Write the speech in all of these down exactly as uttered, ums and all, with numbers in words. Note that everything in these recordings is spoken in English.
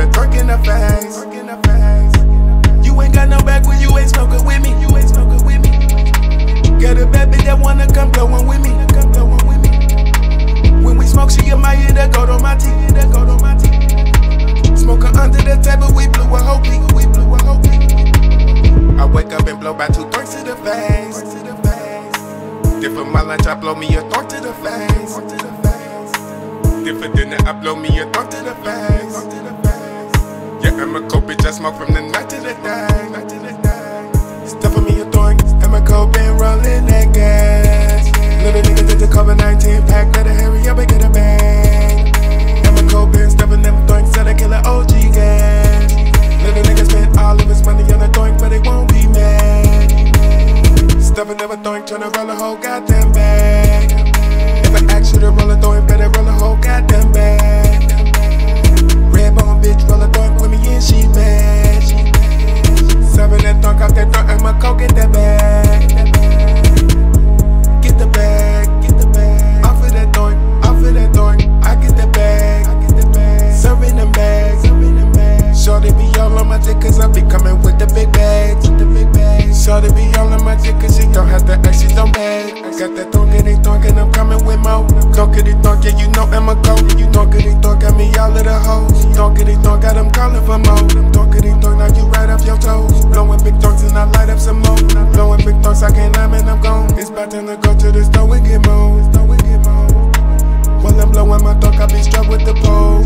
thork in the face. You ain't got no back when you ain't smoking with me. You ain't smoking with me. Got a bad bitch that wanna come blowin' with me. Come blowin' with me. When we smoke, she in my ear, that gold on my teeth. That gold on my teeth. Smoking under the table, we blew a whole peak. We blew a whole peak. I wake up and blow by two thorks to the face. Different my lunch, I blow me a thork to the face. Different dinner, I blow me a thork to the face. Yeah, Amoco, bitch, I smoke from the night to the day. Stuffing me a Thoinks, Amoco been rolling that gas. Little niggas did the COVID nineteen pack, better hurry up and get a bag. Amoco been stuffing them Thoinks, so they kill an O G gas. Little niggas spent all of his money on a Thoink, but they won't be mad. Stuffing them a Thoink, tryna roll a whole goddamn bag. If I ask you to roll a Thoink, better roll a whole goddamn bag. Red bone bitch, roll a Thoink with me and she mad. Serving that Thoink off that Thoink, Amoco, get that bag. Get the bag, get the bag. Off of that Thoink, off of that Thoink, I get the bag. Serving them bags. Shorty be all on my dick cause I be coming with the big bags. Shorty be all on my dick cause she don't have to ask, she don't bag. Got that thonkity thonk and I'm coming with more. Thonkity thonk, yeah you know Amoco. You thonkity thonk got me all of the hoes. Thonkity thonk got them calling for more. Thonkity thonk now you right off your toes. Blowing big thonks and I light up some more. Blowing big thonks I can't lie and I'm gone. It's about time to go to the store and get more. While I'm blowing my thonk I be struck with the pole.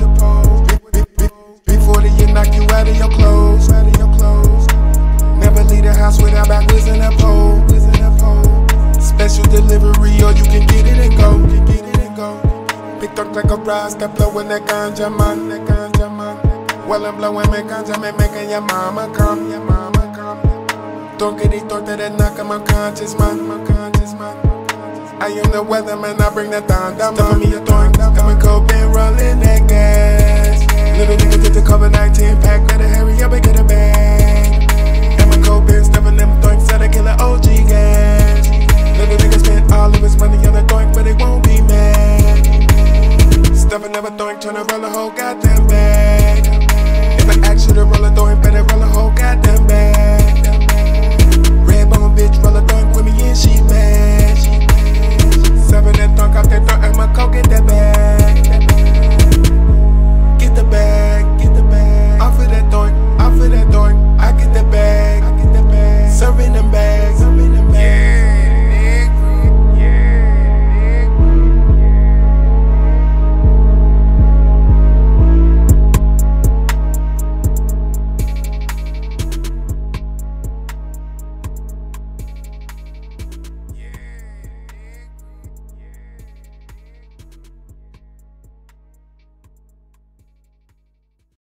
Before you knock you out of your clothes. Never leave the house without backwards in a pole. Special delivery or you can get it and go. Big thonk like a bride, step blowing that ganja man. While I'm blowing my ganja, me making your mama come. Thonkity thonk that I knock on my conscious man. I am the weatherman, I bring the thunder. Stuffing me a Thoinks, Amoco been rolling that gas. Little niggas did the COVID nineteen pack.